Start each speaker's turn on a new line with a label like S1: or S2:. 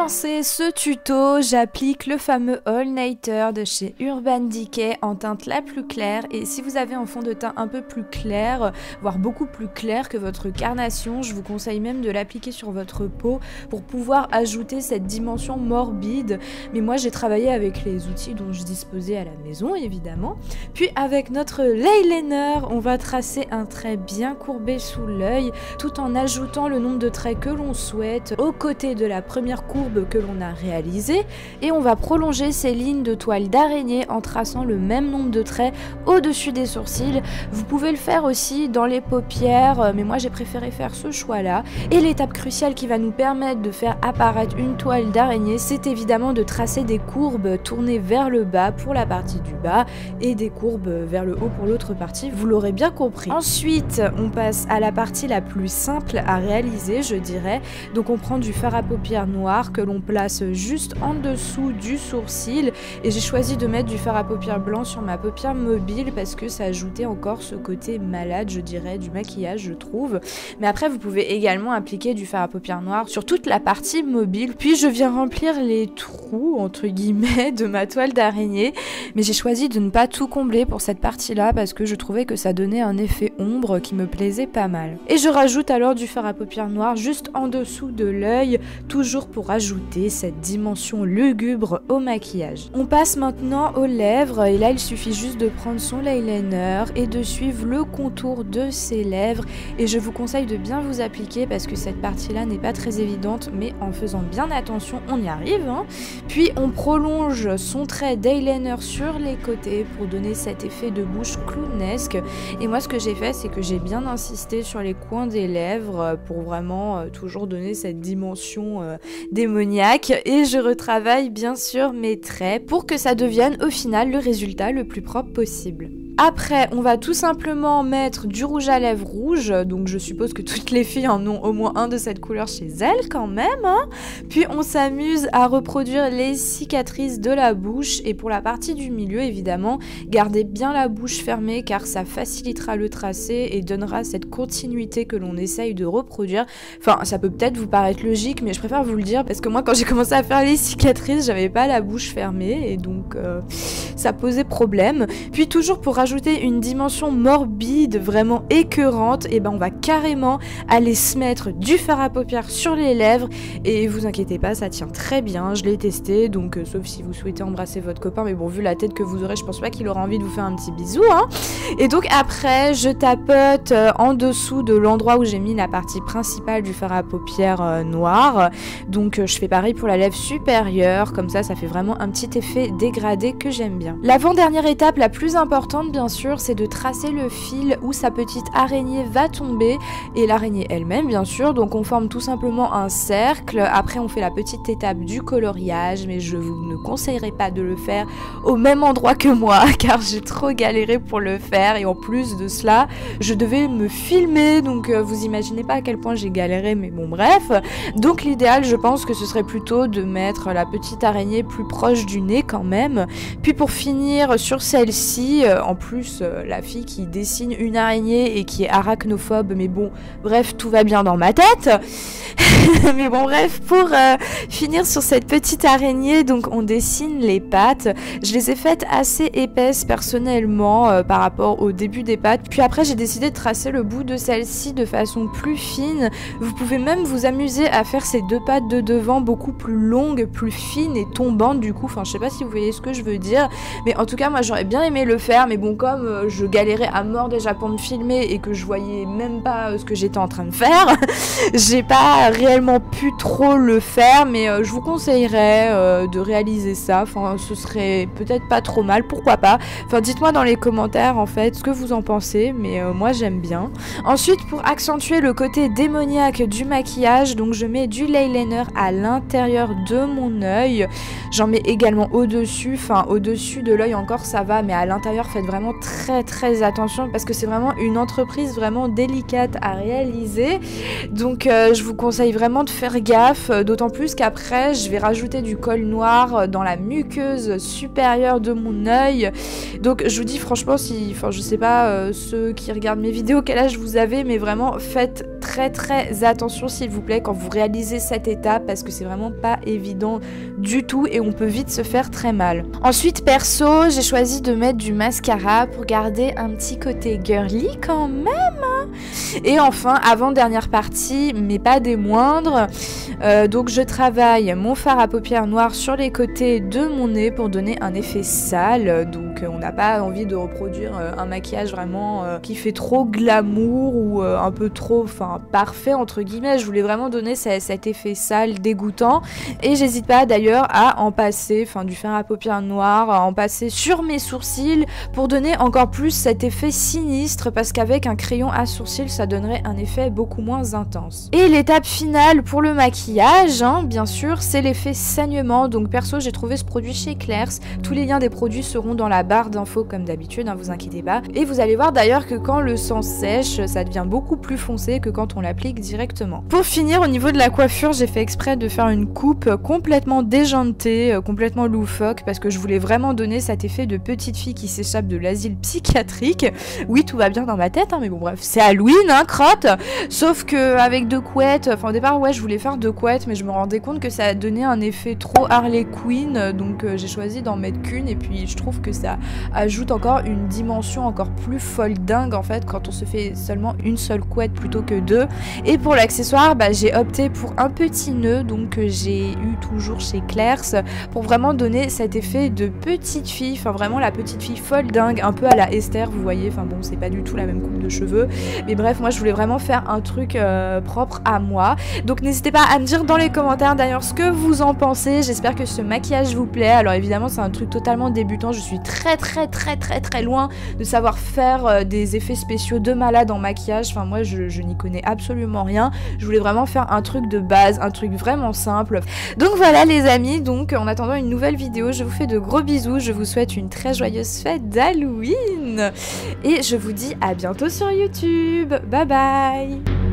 S1: commencer ce tuto, j'applique le fameux All Nighter de chez Urban Decay en teinte la plus claire. Et si vous avez un fond de teint un peu plus clair, voire beaucoup plus clair que votre carnation, je vous conseille même de l'appliquer sur votre peau pour pouvoir ajouter cette dimension morbide. Mais moi j'ai travaillé avec les outils dont je disposais à la maison évidemment. Puis avec notre l'eyeliner, on va tracer un trait bien courbé sous l'œil tout en ajoutant le nombre de traits que l'on souhaite aux côtés de la première courbe que l'on a réalisée, et on va prolonger ces lignes de toile d'araignée en traçant le même nombre de traits au-dessus des sourcils. Vous pouvez le faire aussi dans les paupières, mais moi j'ai préféré faire ce choix-là. Et l'étape cruciale qui va nous permettre de faire apparaître une toile d'araignée, c'est évidemment de tracer des courbes tournées vers le bas pour la partie du bas et des courbes vers le haut pour l'autre partie, vous l'aurez bien compris. Ensuite, on passe à la partie la plus simple à réaliser, je dirais. Donc on prend du fard à paupières noir que l'on place juste en dessous du sourcil, et j'ai choisi de mettre du fard à paupières blanc sur ma paupière mobile parce que ça ajoutait encore ce côté malade, je dirais, du maquillage, je trouve. Mais après vous pouvez également appliquer du fard à paupières noir sur toute la partie mobile. Puis je viens remplir les trous entre guillemets de ma toile d'araignée, mais j'ai choisi de ne pas tout combler pour cette partie là parce que je trouvais que ça donnait un effet ombre qui me plaisait pas mal. Et je rajoute alors du fard à paupières noir juste en dessous de l'œil, toujours pour ajouter cette dimension lugubre au maquillage. On passe maintenant aux lèvres, et là il suffit juste de prendre son eyeliner et de suivre le contour de ses lèvres, et je vous conseille de bien vous appliquer parce que cette partie là n'est pas très évidente, mais en faisant bien attention on y arrive, hein. Puis on prolonge son trait d'eyeliner sur les côtés pour donner cet effet de bouche clownesque, et moi ce que j'ai fait c'est que j'ai bien insisté sur les coins des lèvres pour vraiment toujours donner cette dimension démoniaque, et je retravaille bien sûr mes traits pour que ça devienne au final le résultat le plus propre possible. Après, on va tout simplement mettre du rouge à lèvres rouge, donc je suppose que toutes les filles en ont au moins un de cette couleur chez elles quand même, hein. Puis on s'amuse à reproduire les cicatrices de la bouche, et pour la partie du milieu évidemment, gardez bien la bouche fermée car ça facilitera le tracé et donnera cette continuité que l'on essaye de reproduire. Enfin, ça peut peut-être vous paraître logique, mais je préfère vous le dire parce que moi quand j'ai commencé à faire les cicatrices, j'avais pas la bouche fermée et donc ça posait problème. Puis toujours pour rajouter une dimension morbide, vraiment écœurante, et ben on va carrément aller se mettre du fard à paupières sur les lèvres, et vous inquiétez pas, ça tient très bien, je l'ai testé, donc sauf si vous souhaitez embrasser votre copain, mais bon vu la tête que vous aurez, je pense pas qu'il aura envie de vous faire un petit bisou, hein. Et donc après je tapote en dessous de l'endroit où j'ai mis la partie principale du fard à paupières noir, donc je fais pareil pour la lèvre supérieure, comme ça fait vraiment un petit effet dégradé que j'aime bien. L'avant-dernière étape la plus importante bien sûr, c'est de tracer le fil où sa petite araignée va tomber, et l'araignée elle-même bien sûr, donc on forme tout simplement un cercle. Après on fait la petite étape du coloriage, mais je vous ne conseillerais pas de le faire au même endroit que moi car j'ai trop galéré pour le faire, et en plus de cela je devais me filmer, donc vous imaginez pas à quel point j'ai galéré, mais bon bref. Donc l'idéal je pense que ce serait plutôt de mettre la petite araignée plus proche du nez quand même. Puis pour finir sur celle-ci, en plus la fille qui dessine une araignée et qui est arachnophobe, mais bon bref tout va bien dans ma tête. Mais bon bref, pour finir sur cette petite araignée, donc on dessine les pattes. Je les ai faites assez épaisses personnellement par rapport au début des pattes, puis après j'ai décidé de tracer le bout de celle-ci de façon plus fine. Vous pouvez même vous amuser à faire ces deux pattes de devant beaucoup plus longues, plus fines et tombantes du coup, enfin je sais pas si vous voyez ce que je veux dire, mais en tout cas moi j'aurais bien aimé le faire, mais bon comme je galérais à mort déjà pour me filmer et que je voyais même pas ce que j'étais en train de faire, j'ai pas réellement pu trop le faire, mais je vous conseillerais de réaliser ça, enfin ce serait peut-être pas trop mal, pourquoi pas, enfin dites-moi dans les commentaires en fait ce que vous en pensez, mais moi j'aime bien. Ensuite pour accentuer le côté démoniaque du maquillage, donc je mets du eyeliner à l'intérieur de mon œil, j'en mets également au-dessus, enfin au-dessus de l'œil encore ça va, mais à l'intérieur faites vraiment très attention parce que c'est vraiment une entreprise vraiment délicate à réaliser, donc je vous conseille vraiment de faire gaffe, d'autant plus qu'après je vais rajouter du colle noir dans la muqueuse supérieure de mon œil. Donc je vous dis franchement, si, enfin je sais pas ceux qui regardent mes vidéos quel âge vous avez, mais vraiment faites très attention s'il vous plaît quand vous réalisez cette étape parce que c'est vraiment pas évident du tout et on peut vite se faire très mal. Ensuite perso, j'ai choisi de mettre du mascara pour garder un petit côté girly quand même. Et enfin, avant-dernière partie, mais pas des moindres, donc je travaille mon fard à paupières noir sur les côtés de mon nez pour donner un effet sale, donc on n'a pas envie de reproduire un maquillage vraiment qui fait trop glamour ou un peu trop, enfin parfait entre guillemets. Je voulais vraiment donner cet effet sale dégoûtant et j'hésite pas d'ailleurs à en passer, enfin du fard à paupières noir, à en passer sur mes sourcils pour donner encore plus cet effet sinistre parce qu'avec un crayon à sourcils ça donnerait un effet beaucoup moins intense. Et l'étape finale pour le maquillage, hein, bien sûr, c'est l'effet saignement. Donc perso, j'ai trouvé ce produit chez Claire's. Tous les liens des produits seront dans la barre d'infos comme d'habitude, hein, vous inquiétez pas. Et vous allez voir d'ailleurs que quand le sang sèche, ça devient beaucoup plus foncé que quand on l'applique directement. Pour finir, au niveau de la coiffure, j'ai fait exprès de faire une coupe complètement déjantée, complètement loufoque, parce que je voulais vraiment donner cet effet de petite fille qui s'échappe de l'asile psychiatrique. Oui, tout va bien dans ma tête, hein, mais bon bref, c'est Halloween, hein, crotte. Sauf que avec deux couettes, enfin au départ ouais je voulais faire deux couettes, mais je me rendais compte que ça a donné un effet trop Harley Quinn, donc j'ai choisi d'en mettre qu'une et puis je trouve que ça ajoute encore une dimension encore plus folle dingue en fait quand on se fait seulement une seule couette plutôt que deux. Et pour l'accessoire, bah, j'ai opté pour un petit nœud, donc j'ai eu toujours chez Claire's pour vraiment donner cet effet de petite fille, enfin vraiment la petite fille folle dingue, un peu à la Esther, vous voyez, enfin bon c'est pas du tout la même coupe de cheveux, mais bref moi je voulais vraiment faire un truc propre à moi. Donc n'hésitez pas à me dire dans les commentaires d'ailleurs ce que vous en pensez. J'espère que ce maquillage vous plaît. Alors évidemment c'est un truc totalement débutant, je suis très loin de savoir faire des effets spéciaux de malade en maquillage. Enfin moi je n'y connais absolument rien. Je voulais vraiment faire un truc de base, un truc vraiment simple. Donc voilà les amis, donc en attendant une nouvelle vidéo, je vous fais de gros bisous, je vous souhaite une très joyeuse fête d'Halloween et je vous dis à bientôt sur YouTube. Bye bye.